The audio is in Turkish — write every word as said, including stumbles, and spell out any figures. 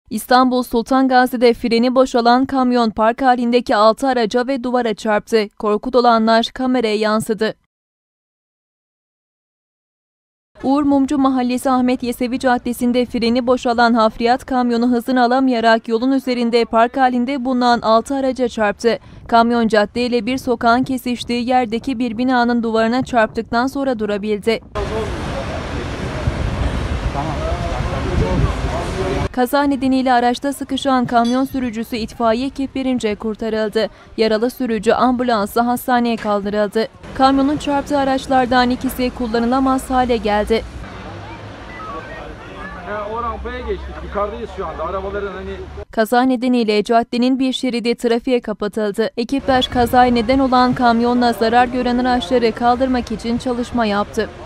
İstanbul Sultan Gazi'de freni boşalan kamyon park halindeki altı araca ve duvara çarptı. Korku dolu anlar kameraya yansıdı. Uğur Mumcu Mahallesi Ahmet Yesevi Caddesi'nde freni boşalan hafriyat kamyonu hızını alamayarak yolun üzerinde park halinde bulunan altı araca çarptı. Kamyon caddeyle bir sokağın kesiştiği yerdeki bir binanın duvarına çarptıktan sonra durabildi. Kaza nedeniyle araçta sıkışan kamyon sürücüsü itfaiye ekiplerince kurtarıldı. Yaralı sürücü ambulansla hastaneye kaldırıldı. Kamyonun çarptığı araçlardan ikisi kullanılamaz hale geldi. Ya, o rampaya geçtik. Yukarıdayız şu anda. Arabaların hani... Kaza nedeniyle caddenin bir şeridi trafiğe kapatıldı. Ekipler kazaya neden olan kamyonla zarar gören araçları kaldırmak için çalışma yaptı.